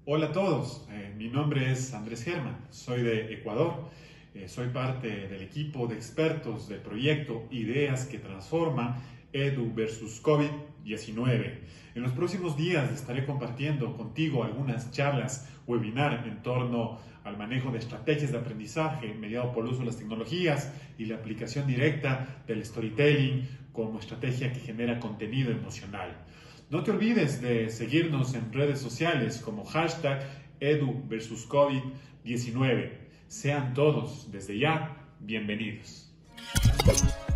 Hola a todos, mi nombre es Andrés Germán, soy de Ecuador, soy parte del equipo de expertos del proyecto Ideas que Transforman Edu versus COVID-19. En los próximos días estaré compartiendo contigo algunas charlas, webinar en torno al manejo de estrategias de aprendizaje mediado por el uso de las tecnologías y la aplicación directa del storytelling como estrategia que genera contenido emocional. No te olvides de seguirnos en redes sociales como hashtag Edu versus COVID-19. Sean todos, desde ya, bienvenidos.